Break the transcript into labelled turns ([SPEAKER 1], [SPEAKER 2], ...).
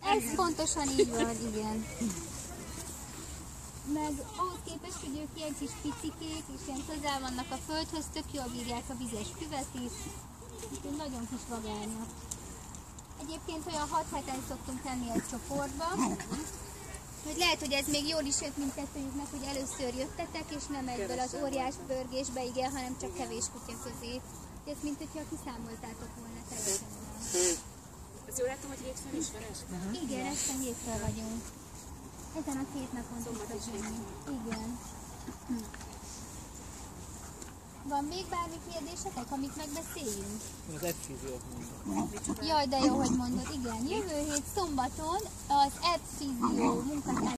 [SPEAKER 1] Ez pontosan így van, igen. Meg ahhoz képest, hogy ők ilyen kis picikék, és ilyen közel vannak a földhöz, tök jól bírják a vizes füvet is. Úgyhogy nagyon kis vagányok. Egyébként olyan 6 heten szoktunk tenni egy csoportba. Hogy lehet, hogy ez még jól is jött mindkettőjüknek, hogy először jöttetek, és nem egyből az óriás pörgésbe, igen, hanem csak kevés kutya közé. Ez mint hogyha kiszámoltátok volna teljesen.
[SPEAKER 2] Azt jól látom, hogy hétfőn is van este?
[SPEAKER 1] Igen, este hétfőn vagyunk. Ezen a 2 napon szoktak jönni. Igen. Van még bármi kérdésetek, amit megbeszéljünk?
[SPEAKER 3] Az Epfiziót mondom.
[SPEAKER 1] Jaj, de jó, hogy mondod. Igen, jövő hét szombaton az Epfizió munkatárs